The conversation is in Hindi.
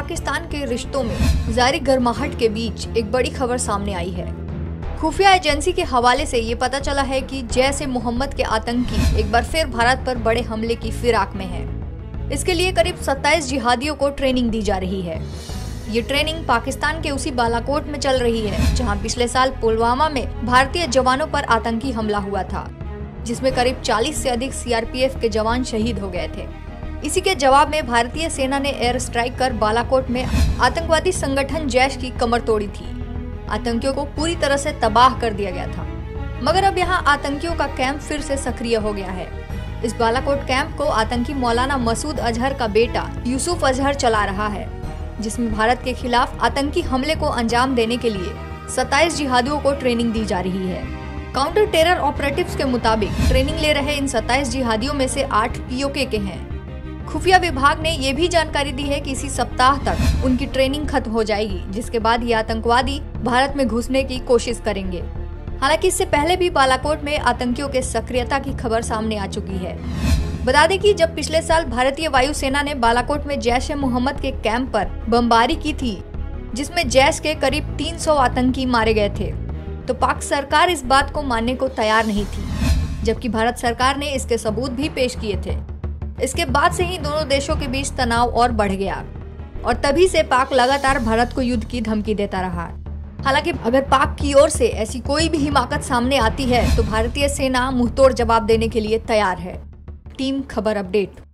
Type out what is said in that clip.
पाकिस्तान के रिश्तों में जारी गर्माहट के बीच एक बड़ी खबर सामने आई है। खुफिया एजेंसी के हवाले से ये पता चला है कि जैश ए मोहम्मद के आतंकी एक बार फिर भारत पर बड़े हमले की फिराक में है। इसके लिए करीब 27 जिहादियों को ट्रेनिंग दी जा रही है। ये ट्रेनिंग पाकिस्तान के उसी बालाकोट में चल रही है जहां पिछले साल पुलवामा में भारतीय जवानों पर आतंकी हमला हुआ था, जिसमें करीब 40 से अधिक सीआरपीएफ के जवान शहीद हो गए थे। इसी के जवाब में भारतीय सेना ने एयर स्ट्राइक कर बालाकोट में आतंकवादी संगठन जैश की कमर तोड़ी थी। आतंकियों को पूरी तरह से तबाह कर दिया गया था, मगर अब यहाँ आतंकियों का कैंप फिर से सक्रिय हो गया है। इस बालाकोट कैंप को आतंकी मौलाना मसूद अजहर का बेटा यूसुफ अजहर चला रहा है, जिसमें भारत के खिलाफ आतंकी हमले को अंजाम देने के लिए 27 जिहादियों को ट्रेनिंग दी जा रही है। काउंटर टेरर ऑपरेटिव्स के मुताबिक ट्रेनिंग ले रहे इन 27 जिहादियों में से 8 पीओके के हैं। खुफिया विभाग ने ये भी जानकारी दी है कि इसी सप्ताह तक उनकी ट्रेनिंग खत्म हो जाएगी, जिसके बाद ये आतंकवादी भारत में घुसने की कोशिश करेंगे। हालांकि इससे पहले भी बालाकोट में आतंकियों के सक्रियता की खबर सामने आ चुकी है। बता दें कि जब पिछले साल भारतीय वायुसेना ने बालाकोट में जैश ए मोहम्मद के कैंप पर बमबारी की थी, जिसमें जैश के करीब 300 आतंकी मारे गए थे, तो पाक सरकार इस बात को मानने को तैयार नहीं थी, जबकि भारत सरकार ने इसके सबूत भी पेश किए थे। इसके बाद से ही दोनों देशों के बीच तनाव और बढ़ गया और तभी से पाक लगातार भारत को युद्ध की धमकी देता रहा। हालांकि अगर पाक की ओर से ऐसी कोई भी हिमाकत सामने आती है तो भारतीय सेना मुंहतोड़ जवाब देने के लिए तैयार है। टीम खबर अपडेट।